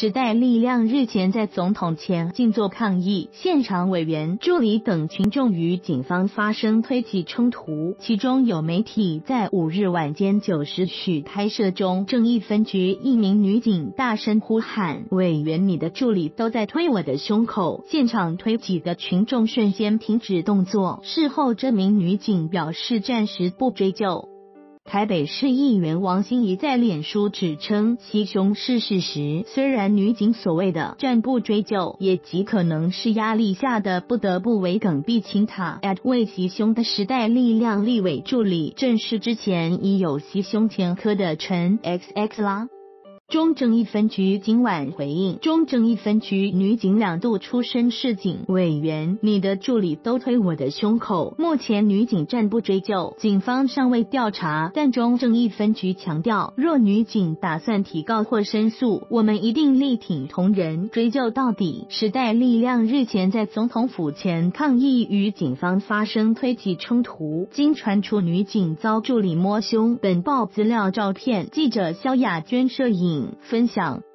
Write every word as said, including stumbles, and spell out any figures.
时代力量日前在总统前静坐抗议，现场委员、助理等群众与警方发生推挤冲突，其中有媒体在五日晚间九时许拍摄中，正义分局一名女警大声呼喊：“委员，你的助理都在推我的胸口！”现场推挤的群众瞬间停止动作。事后，这名女警表示暂时不追究。台北市议员王心怡在脸书指称袭胸是事实，虽然女警所谓的暂不追究，也极可能是压力下的不得不为耿碧清塔 at 为袭胸的时代力量立委助理正是之前已有袭胸前科的陈 X X 啦。中正一分局今晚回应，中正一分局女警两度出声示警，委员，你的助理都推我的胸口。目前女警暂不追究，警方尚未调查，但中正一分局强调，若女警打算提告或申诉，我们一定力挺同仁，追究到底。时代力量日前在总统府前抗议与警方发生推挤冲突，经传出女警遭助理摸胸。本报资料照片，记者萧雅娟摄影分享。